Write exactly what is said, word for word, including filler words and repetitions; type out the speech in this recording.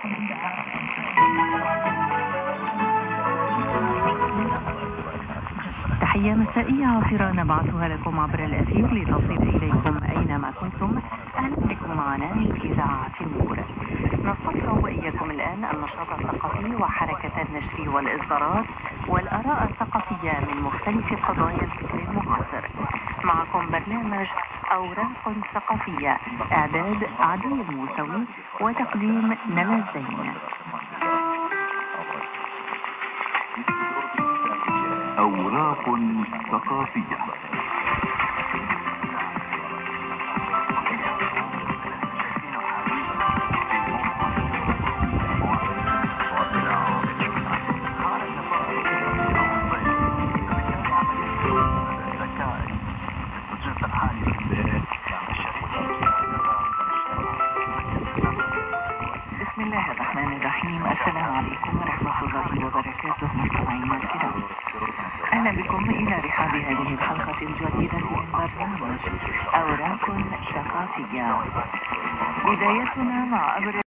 تحية مسائية عاصرة نبعثها لكم عبر الأثير لتصل إليكم أينما كنتم. أهلا بكم معنا من إذاعة النور. نستطلع وإياكم الآن النشاط الثقافي وحركة النشر والإصدارات والآراء الثقافية من مختلف قضايا الفكر المعاصر. معكم برنامج أوراق ثقافية، إعداد عدي الموسوي وتقديم نلا الزين. أوراق ثقافية. بسم الله الرحمن الرحيم. السلام عليكم ورحمة الله وبركاته مستمعينا الكرام، أهلا بكم إلى رحاب هذه الحلقة الجديدة من برنامج أوراق ثقافية. بدايتنا مع أبرز